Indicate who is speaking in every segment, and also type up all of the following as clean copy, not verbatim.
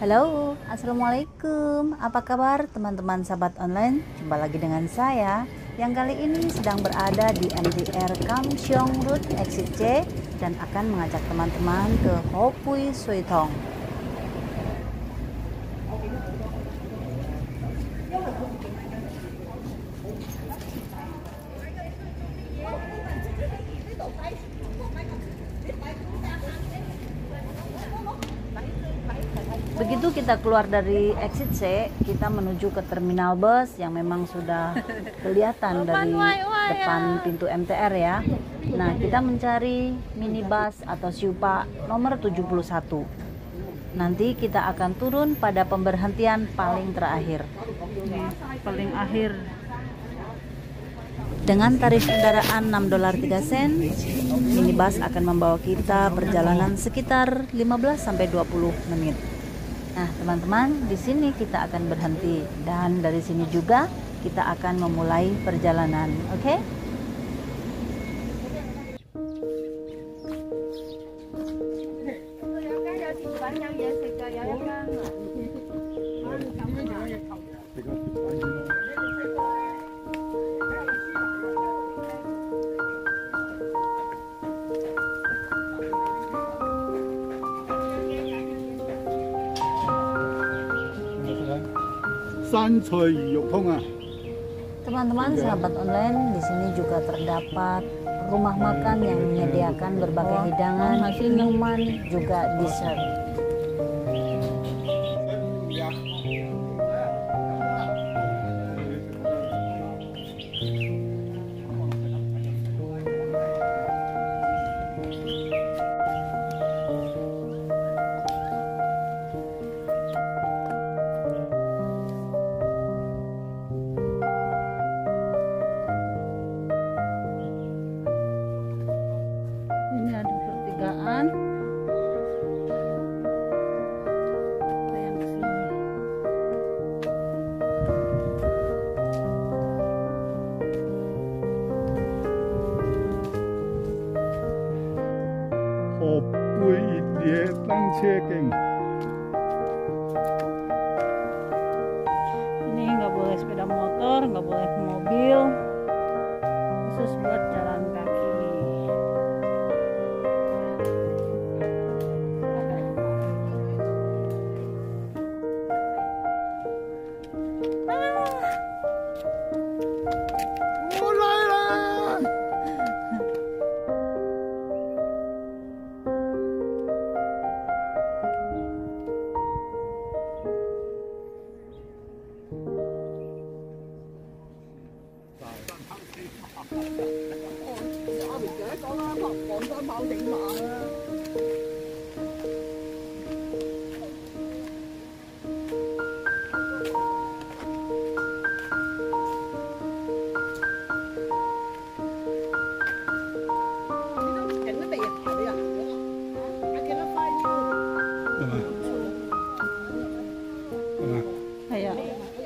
Speaker 1: Halo, Assalamualaikum. Apa kabar teman-teman sahabat online? Jumpa lagi dengan saya yang kali ini sedang berada di MTR Kamsyong Road Exit C dan akan mengajak teman-teman ke Ho Pui Suoi Thong. Begitu kita keluar dari exit C, kita menuju ke terminal bus yang memang sudah kelihatan dari depan pintu MTR ya. Nah, kita mencari minibus atau Siupa nomor 71. Nanti kita akan turun pada pemberhentian paling terakhir. Paling akhir. Dengan tarif kendaraan $6.03, minibus akan membawa kita perjalanan sekitar 15-20 menit. Nah, teman-teman, di sini kita akan berhenti dan dari sini juga kita akan memulai perjalanan, oke? Teman-teman sahabat online, di sini juga terdapat rumah makan yang menyediakan berbagai hidangan, minuman, juga dessert. Ini ada pertigaan. Saya ke sini.
Speaker 2: Ho Pui Ye Tang Che Geng.
Speaker 1: Ini nggak boleh sepeda motor, nggak boleh mobil, khusus buat jalan kaki. Kayak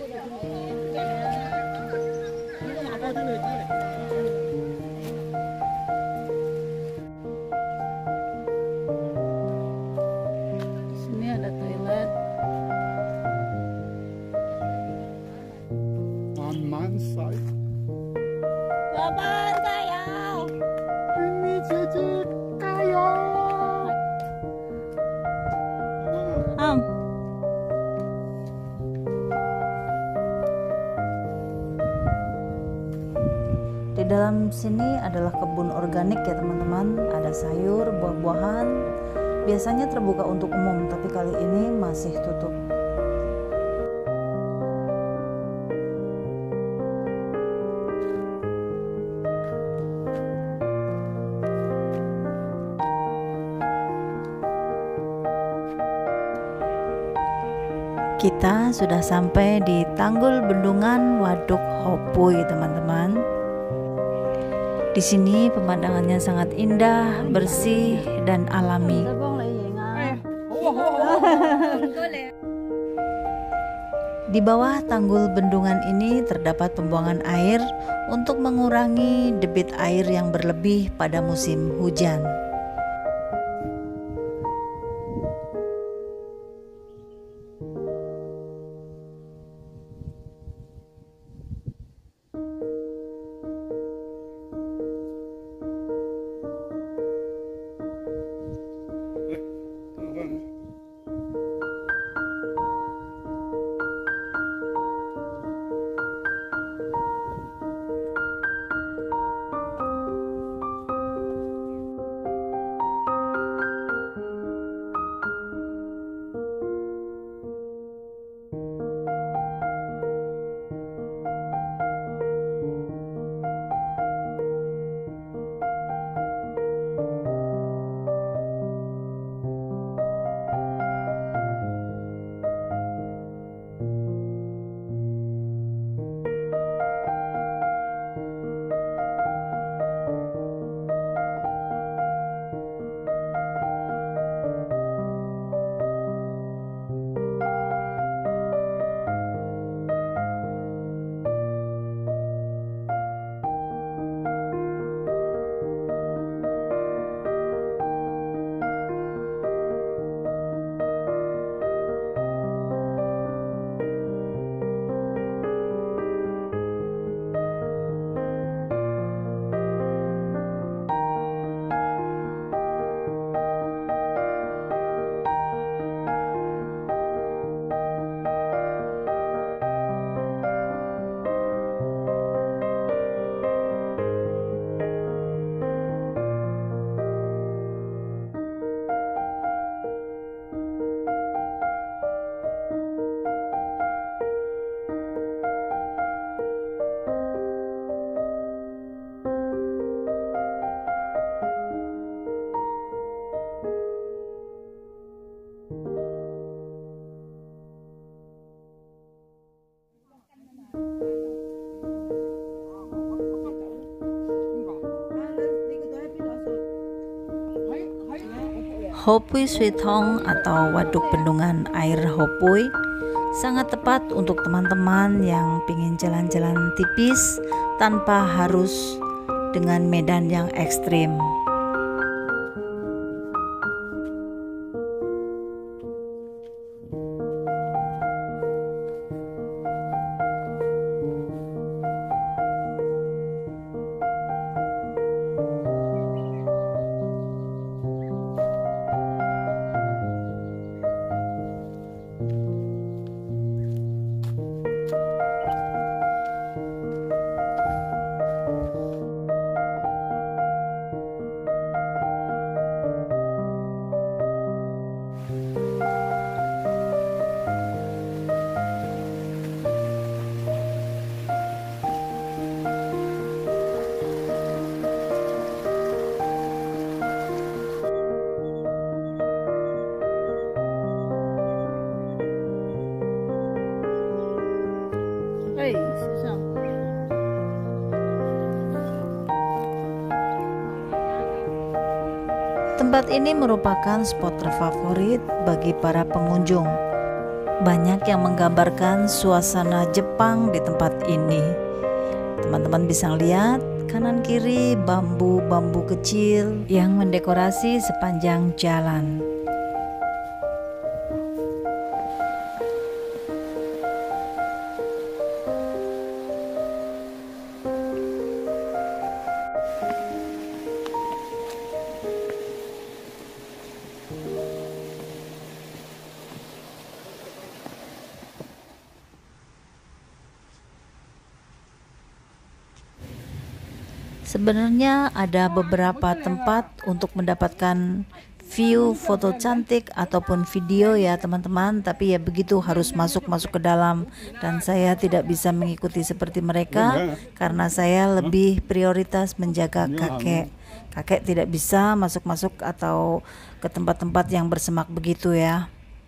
Speaker 1: sini ada toilet.
Speaker 2: Man Sai.
Speaker 1: Laban kayo.
Speaker 2: Ini Cici kayo. Di dalam sini adalah kebun organik ya teman-teman. Ada sayur, buah-buahan. Biasanya terbuka untuk umum, tapi kali ini masih tutup. Kita sudah sampai di Tanggul Bendungan Waduk Ho Pui, teman-teman. Di sini pemandangannya sangat indah, bersih, dan alami. Di bawah tanggul bendungan ini terdapat pembuangan air untuk mengurangi debit air yang berlebih pada musim hujan. Hopui Suitong atau Waduk Bendungan Air Hopui sangat tepat untuk teman-teman yang ingin jalan-jalan tipis tanpa harus dengan medan yang ekstrim. Tempat ini merupakan spot terfavorit bagi para pengunjung. Banyak yang menggambarkan suasana Jepang di tempat ini. Teman-teman bisa lihat kanan kiri bambu-bambu kecil yang mendekorasi sepanjang jalan. Sebenarnya ada beberapa tempat untuk mendapatkan view foto cantik ataupun video ya teman-teman, tapi ya begitu harus masuk ke dalam, dan saya tidak bisa mengikuti seperti mereka karena saya lebih prioritas menjaga kakek tidak bisa masuk atau ke tempat-tempat yang bersemak begitu ya.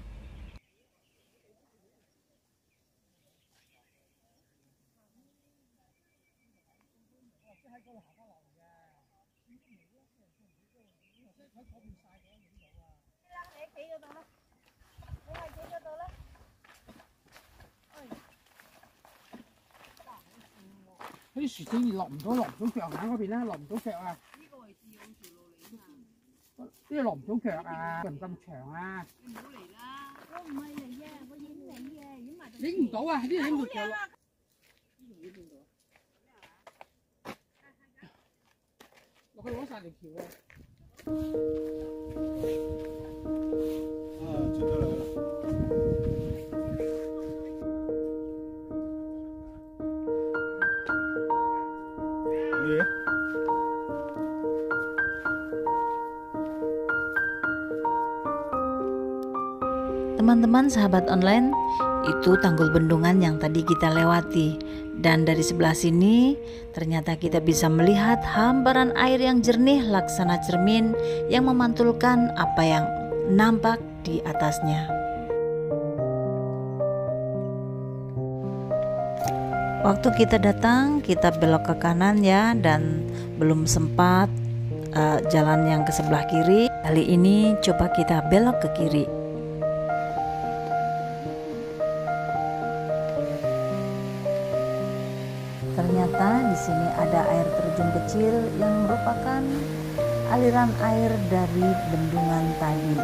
Speaker 3: 啲樹枝落唔到腳眼嗰邊啦，落唔到腳啊！呢個位置有條路嚟㗎，呢個落唔到腳啊，唔咁長啊！你唔好嚟啦！我唔係嚟嘅，我影你嘅，影埋。影唔到啊！呢度影到腳落。呢度影邊度啊？落去攞曬條橋啊！啊，出咗嚟啦！
Speaker 2: Teman-teman sahabat online, itu tanggul bendungan yang tadi kita lewati, dan dari sebelah sini ternyata kita bisa melihat hamparan air yang jernih laksana cermin yang memantulkan apa yang nampak di atasnya. Waktu kita datang, kita belok ke kanan ya, dan belum sempat jalan yang ke sebelah kiri. Kali ini coba kita belok ke kiri. Ternyata di sini ada air terjun kecil yang merupakan aliran air dari bendungan tadi.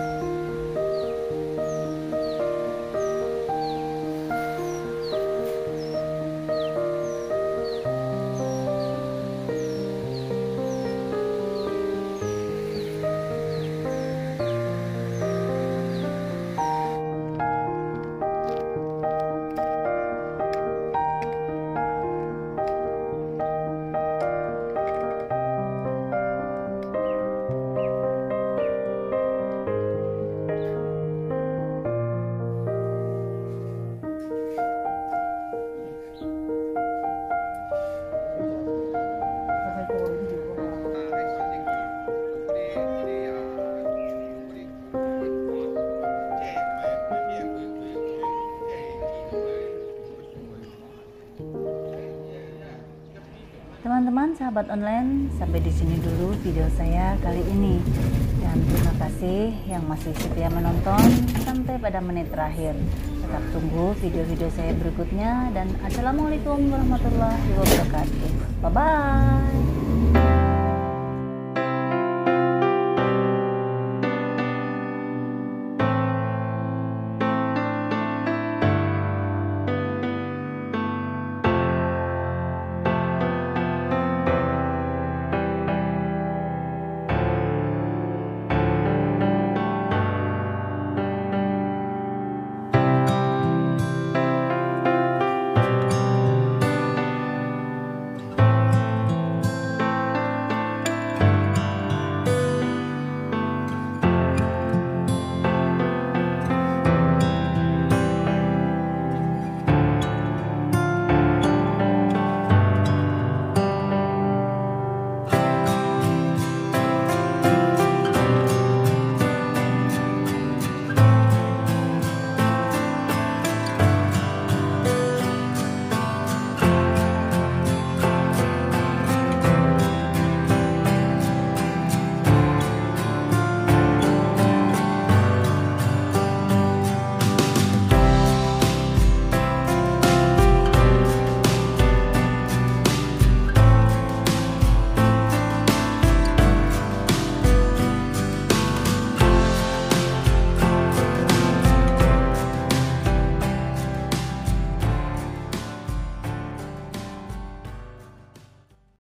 Speaker 2: Teman-teman sahabat online, sampai di sini dulu video saya kali ini.
Speaker 1: Dan terima kasih yang masih setia menonton sampai pada menit terakhir. Tetap tunggu video-video saya berikutnya dan assalamualaikum warahmatullahi wabarakatuh. Bye bye.